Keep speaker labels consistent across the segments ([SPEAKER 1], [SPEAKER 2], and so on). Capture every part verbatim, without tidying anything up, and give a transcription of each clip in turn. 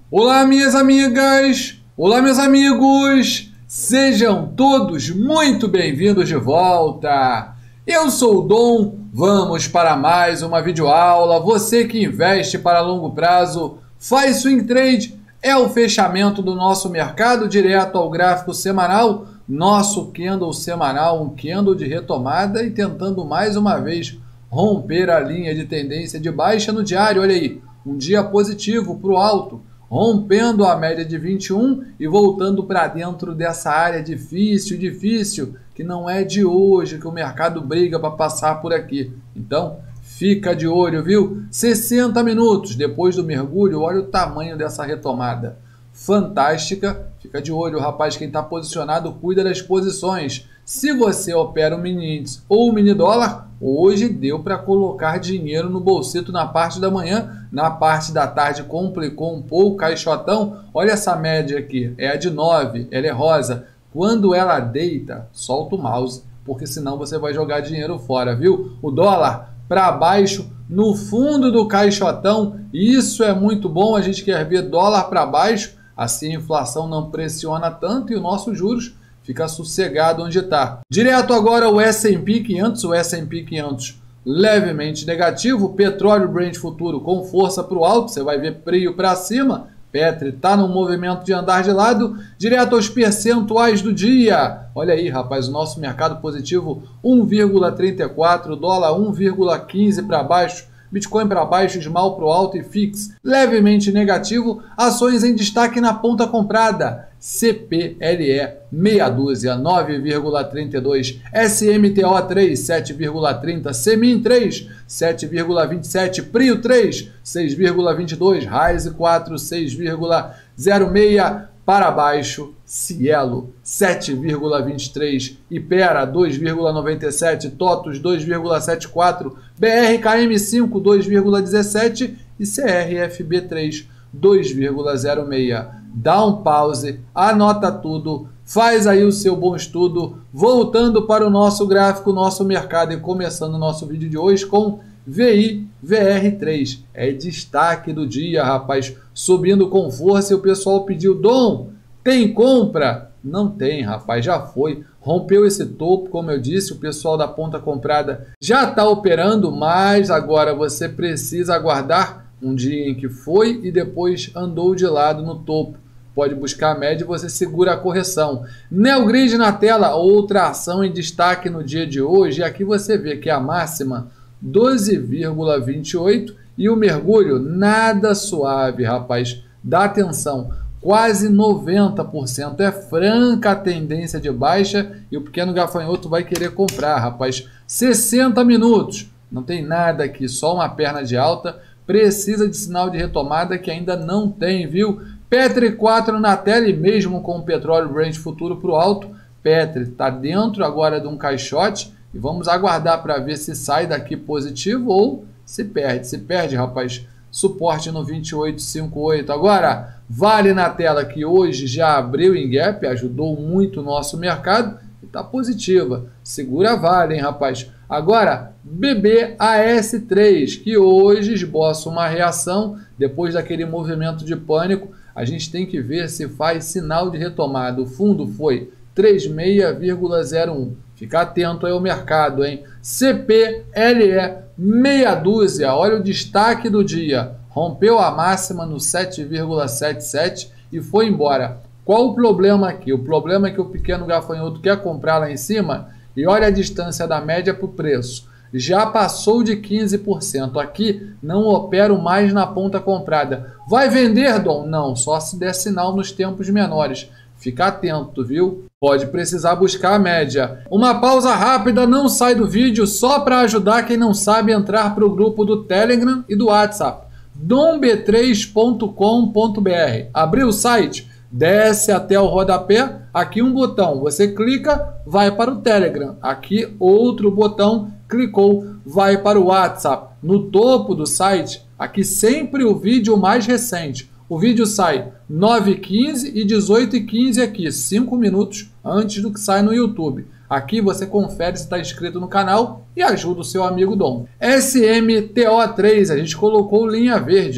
[SPEAKER 1] Olá, minhas amigas! Olá, meus amigos! Sejam todos muito bem-vindos de volta! Eu sou o Dom, vamos para mais uma videoaula. Você que investe para longo prazo, faz swing trade, é o fechamento do nosso mercado direto ao gráfico semanal, nosso candle semanal, um candle de retomada e tentando mais uma vez romper a linha de tendência de baixa no diário. Olha aí, um dia positivo para o alto, rompendo a média de vinte e um e voltando para dentro dessa área difícil, difícil, que não é de hoje que o mercado briga para passar por aqui. Então, fica de olho, viu? sessenta minutos depois do mergulho, olha o tamanho dessa retomada. Fantástica. Fica de olho, rapaz, quem está posicionado cuida das posições. Se você opera o mini índice ou o mini dólar, hoje deu para colocar dinheiro no bolsito na parte da manhã, na parte da tarde complicou um pouco, caixotão. Olha essa média aqui, é a de nove, ela é rosa. Quando ela deita, solta o mouse, porque senão você vai jogar dinheiro fora, viu? O dólar para baixo, no fundo do caixotão, isso é muito bom, a gente quer ver dólar para baixo, assim a inflação não pressiona tanto e o nosso juros fica sossegado onde está. Direto agora o S and P quinhentos, o S and P quinhentos levemente negativo, petróleo Brent futuro com força para o alto, você vai ver frio para cima, Petri está no movimento de andar de lado, direto aos percentuais do dia. Olha aí, rapaz, o nosso mercado positivo um vírgula trinta e quatro, dólar um vírgula quinze para baixo, Bitcoin para baixo, Small para o alto e F I X levemente negativo. Ações em destaque na ponta comprada. C P L E meia dúzia, nove vírgula trinta e dois. S M T O três, sete vírgula trinta. Semin três, sete vírgula vinte e sete. Prio três, seis vírgula vinte e dois. Rise quatro, seis vírgula zero seis. Para baixo, Cielo sete vírgula vinte e três, Ipera dois vírgula noventa e sete, TOTUS dois vírgula setenta e quatro, B R K M cinco dois vírgula dezessete e C R F B três dois vírgula zero seis. Dá um pause, anota tudo, faz aí o seu bom estudo, voltando para o nosso gráfico, nosso mercado e começando o nosso vídeo de hoje com V I V R três. É destaque do dia, rapaz, subindo com força e o pessoal pediu: Dom, tem compra? Não tem, rapaz, já foi. Rompeu esse topo, como eu disse, o pessoal da ponta comprada já está operando, mas agora você precisa aguardar um dia em que foi e depois andou de lado no topo. Pode buscar a média e você segura a correção. Neogrid na tela, outra ação em destaque no dia de hoje. E aqui você vê que a máxima doze vírgula vinte e oito e o mergulho nada suave, rapaz. Dá atenção, quase noventa por cento. É franca a tendência de baixa e o pequeno gafanhoto vai querer comprar, rapaz. sessenta minutos, não tem nada aqui, só uma perna de alta. Precisa de sinal de retomada que ainda não tem, viu? Petri quatro na tela e mesmo com o petróleo Brent futuro para o alto, Petri está dentro agora de um caixote e vamos aguardar para ver se sai daqui positivo ou se perde. Se perde, rapaz, suporte no vinte e oito cinquenta e oito. Agora, Vale na tela que hoje já abriu em gap, ajudou muito o nosso mercado e está positiva. Segura a Vale, hein, rapaz? Agora, B B A S três, que hoje esboça uma reação depois daquele movimento de pânico. A gente tem que ver se faz sinal de retomada. O fundo foi trinta e seis vírgula zero um. Fica atento aí ao mercado, hein? C P L E meia dúzia, olha o destaque do dia. Rompeu a máxima no sete vírgula setenta e sete e foi embora. Qual o problema aqui? O problema é que o pequeno gafanhoto quer comprar lá em cima e olha a distância da média para o preço. Já passou de quinze por cento. Aqui não opero mais na ponta comprada. Vai vender, Dom? Não, só se der sinal nos tempos menores. Fica atento, viu? Pode precisar buscar a média. Uma pausa rápida, não sai do vídeo, só para ajudar quem não sabe entrar para o grupo do Telegram e do WhatsApp. dom b três ponto com ponto b r. Abriu o site? Desce até o rodapé, aqui um botão, você clica, vai para o Telegram. Aqui outro botão, clicou, vai para o WhatsApp. No topo do site, aqui sempre o vídeo mais recente. O vídeo sai nove e quinze e dezoito e quinze aqui, cinco minutos antes do que sai no YouTube. Aqui você confere se está inscrito no canal e ajuda o seu amigo Dom. S M T O três, a gente colocou linha verde.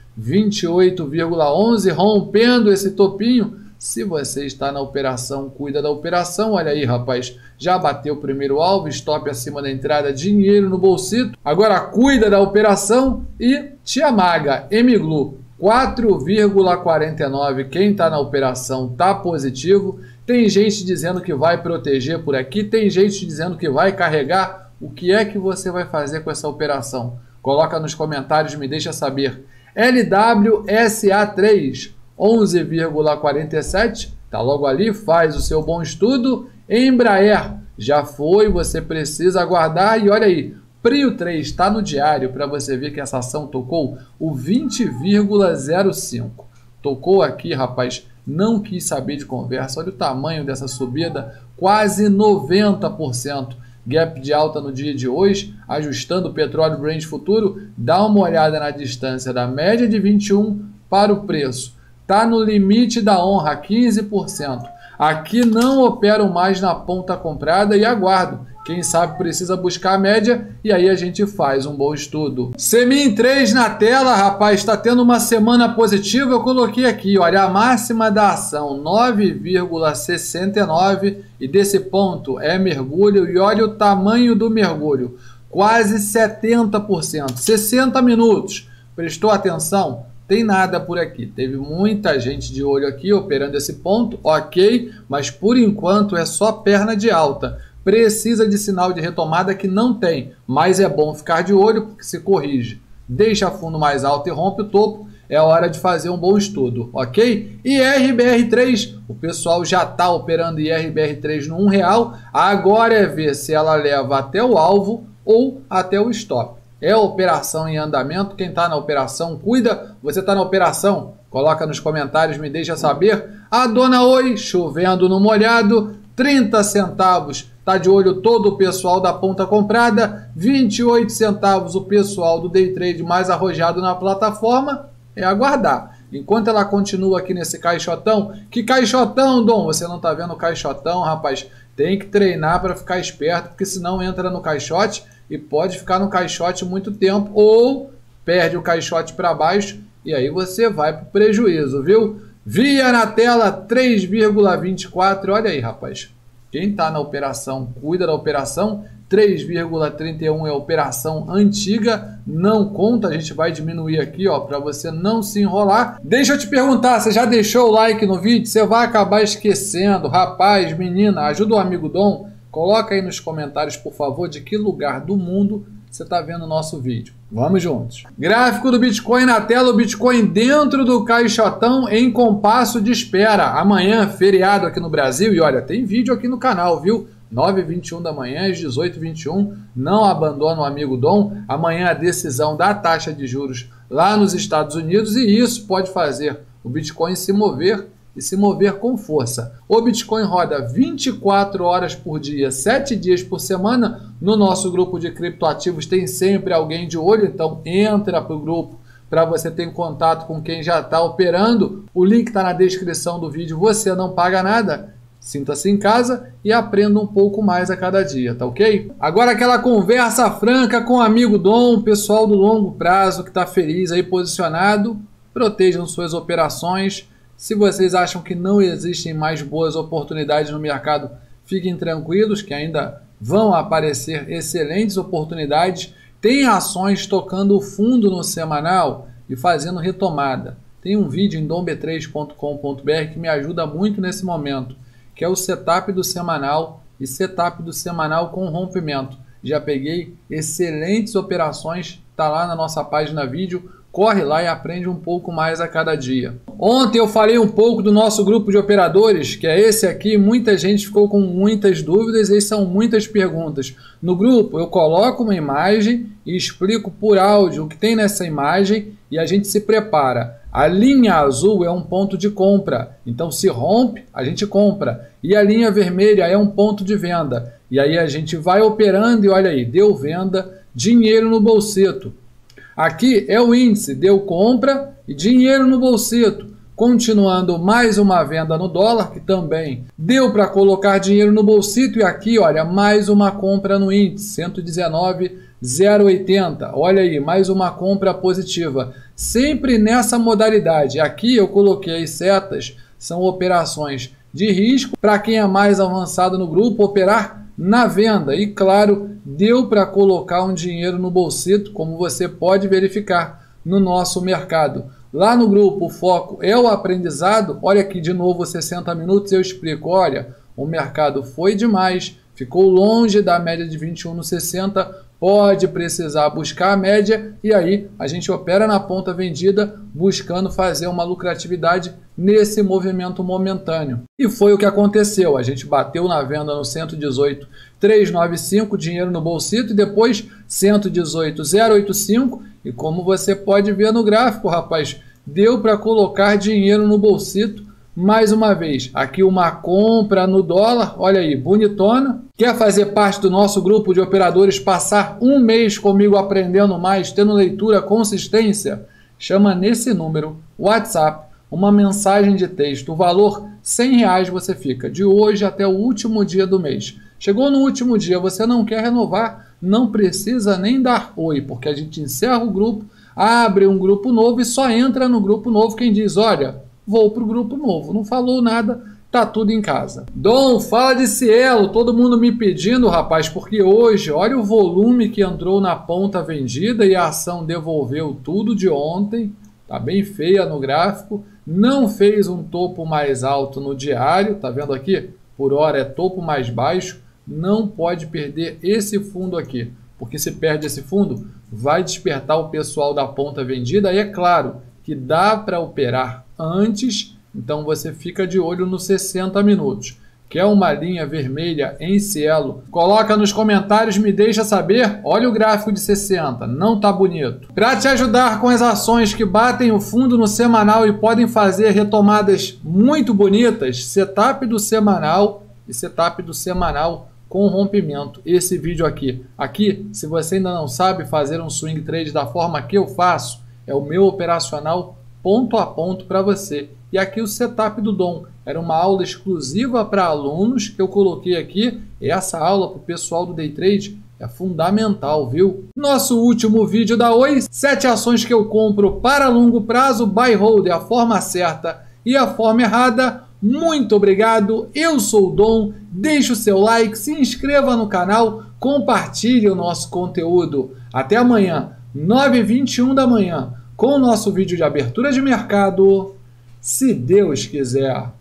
[SPEAKER 1] vinte e oito vírgula onze, rompendo esse topinho. Se você está na operação, cuida da operação. Olha aí, rapaz, já bateu o primeiro alvo, stop acima da entrada, dinheiro no bolsito. Agora cuida da operação e te amaga, Emiglu, quatro vírgula quarenta e nove. Quem está na operação está positivo. Tem gente dizendo que vai proteger por aqui, tem gente dizendo que vai carregar. O que é que você vai fazer com essa operação? Coloca nos comentários, me deixa saber. L W S A três, onze vírgula quarenta e sete, tá logo ali, faz o seu bom estudo. Embraer, já foi, você precisa aguardar. E olha aí, Prio três está no diário para você ver que essa ação tocou o vinte vírgula zero cinco. Tocou aqui, rapaz, não quis saber de conversa. Olha o tamanho dessa subida, quase noventa por cento. Gap de alta no dia de hoje, ajustando o petróleo Brent futuro. Dá uma olhada na distância da média de vinte e um para o preço. Está no limite da honra, quinze por cento. Aqui não operam mais na ponta comprada e aguardo. Quem sabe precisa buscar a média e aí a gente faz um bom estudo. Semin três na tela, rapaz, está tendo uma semana positiva. Eu coloquei aqui, olha, a máxima da ação, nove vírgula sessenta e nove, e desse ponto é mergulho. E olha o tamanho do mergulho, quase setenta por cento, sessenta minutos. Prestou atenção? Tem nada por aqui. Teve muita gente de olho aqui operando esse ponto, ok, mas por enquanto é só perna de alta. Precisa de sinal de retomada que não tem, mas é bom ficar de olho porque se corrige. Deixa fundo mais alto e rompe o topo, é hora de fazer um bom estudo, ok? I R B R três, o pessoal já está operando I R B R três no um real, agora é ver se ela leva até o alvo ou até o stop. É a operação em andamento, quem está na operação cuida, você está na operação? Coloca nos comentários, me deixa saber. A Dona Oi, chovendo no molhado, trinta centavos, tá de olho todo o pessoal da ponta comprada, vinte e oito centavos o pessoal do day trade mais arrojado na plataforma, é aguardar. Enquanto ela continua aqui nesse caixotão, que caixotão, Dom? Você não tá vendo o caixotão, rapaz? Tem que treinar para ficar esperto, porque senão entra no caixote e pode ficar no caixote muito tempo, ou perde o caixote para baixo e aí você vai para o prejuízo, viu? Via na tela, três vírgula vinte e quatro, olha aí, rapaz. Quem está na operação, cuida da operação. três vírgula trinta e um é a operação antiga, não conta, a gente vai diminuir aqui, ó, para você não se enrolar. Deixa eu te perguntar, você já deixou o like no vídeo? Você vai acabar esquecendo. Rapaz, menina, ajuda o amigo Dom, coloca aí nos comentários, por favor, de que lugar do mundo você está vendo o nosso vídeo. Vamos juntos. Gráfico do Bitcoin na tela, o Bitcoin dentro do caixotão em compasso de espera. Amanhã, feriado aqui no Brasil, e olha, tem vídeo aqui no canal, viu? nove e vinte e um da manhã, às dezoito e vinte e um, não abandona o amigo Dom. Amanhã a decisão da taxa de juros lá nos Estados Unidos e isso pode fazer o Bitcoin se mover e se mover com força. O Bitcoin roda vinte e quatro horas por dia, sete dias por semana. No nosso grupo de criptoativos tem sempre alguém de olho, então entra para o grupo para você ter contato com quem já está operando. O link está na descrição do vídeo, você não paga nada. Sinta-se em casa e aprenda um pouco mais a cada dia, tá ok? Agora aquela conversa franca com o amigo Dom, pessoal do longo prazo que está feliz aí posicionado. Protejam suas operações. Se vocês acham que não existem mais boas oportunidades no mercado, fiquem tranquilos que ainda vão aparecer excelentes oportunidades. Tem ações tocando o fundo no semanal e fazendo retomada. Tem um vídeo em dom b três ponto com ponto b r que me ajuda muito nesse momento, que é o setup do semanal e setup do semanal com rompimento. Já peguei excelentes operações, está lá na nossa página vídeo. Corre lá e aprende um pouco mais a cada dia. Ontem eu falei um pouco do nosso grupo de operadores, que é esse aqui. Muita gente ficou com muitas dúvidas e são muitas perguntas. No grupo eu coloco uma imagem e explico por áudio o que tem nessa imagem e a gente se prepara. A linha azul é um ponto de compra, então se rompe, a gente compra. E a linha vermelha é um ponto de venda. E aí a gente vai operando e olha aí, deu venda, dinheiro no bolsito. Aqui é o índice, deu compra e dinheiro no bolsito. Continuando mais uma venda no dólar, que também deu para colocar dinheiro no bolsito. E aqui, olha, mais uma compra no índice, cento e dezenove zero vírgula oitenta. Olha aí, mais uma compra positiva. Sempre nessa modalidade. Aqui eu coloquei as setas, são operações de risco. Para quem é mais avançado no grupo, operar na venda. E claro, deu para colocar um dinheiro no bolsito, como você pode verificar no nosso mercado. Lá no grupo, o foco é o aprendizado. Olha aqui de novo, sessenta minutos, eu explico. Olha, o mercado foi demais, ficou longe da média de vinte e um no sessenta, pode precisar buscar a média e aí a gente opera na ponta vendida buscando fazer uma lucratividade nesse movimento momentâneo. E foi o que aconteceu, a gente bateu na venda no cento e dezoito mil trezentos e noventa e cinco, dinheiro no bolsito, e depois cento e dezoito mil zero oitenta e cinco, e como você pode ver no gráfico, rapaz, deu para colocar dinheiro no bolsito. Mais uma vez, aqui uma compra no dólar, olha aí, bonitona. Quer fazer parte do nosso grupo de operadores, passar um mês comigo aprendendo mais, tendo leitura, consistência? Chama nesse número, WhatsApp, uma mensagem de texto, o valor cem reais você fica, de hoje até o último dia do mês. Chegou no último dia, você não quer renovar, não precisa nem dar oi, porque a gente encerra o grupo, abre um grupo novo e só entra no grupo novo quem diz, olha, vou para o grupo novo. Não falou nada, tá tudo em casa. Dom, fala de Cielo. Todo mundo me pedindo, rapaz, porque hoje, olha o volume que entrou na ponta vendida e a ação devolveu tudo de ontem. Tá bem feia no gráfico. Não fez um topo mais alto no diário. Tá vendo aqui? Por hora é topo mais baixo. Não pode perder esse fundo aqui, porque se perde esse fundo, vai despertar o pessoal da ponta vendida. E é claro que dá para operar antes, então você fica de olho nos sessenta minutos. Quer uma linha vermelha em Cielo? Coloca nos comentários, me deixa saber. Olha o gráfico de sessenta, não tá bonito. Para te ajudar com as ações que batem o fundo no semanal e podem fazer retomadas muito bonitas, setup do semanal e setup do semanal com rompimento. Esse vídeo aqui. Aqui, se você ainda não sabe fazer um swing trade da forma que eu faço, é o meu operacional ponto a ponto para você. E aqui o setup do Dom. Era uma aula exclusiva para alunos que eu coloquei aqui. Essa aula para o pessoal do Day Trade é fundamental, viu? Nosso último vídeo da Oi, sete ações que eu compro para longo prazo, buy hold, é a forma certa e a forma errada. Muito obrigado, eu sou o Dom, deixe o seu like, se inscreva no canal, compartilhe o nosso conteúdo. Até amanhã, nove e vinte e um da manhã, com o nosso vídeo de abertura de mercado, se Deus quiser.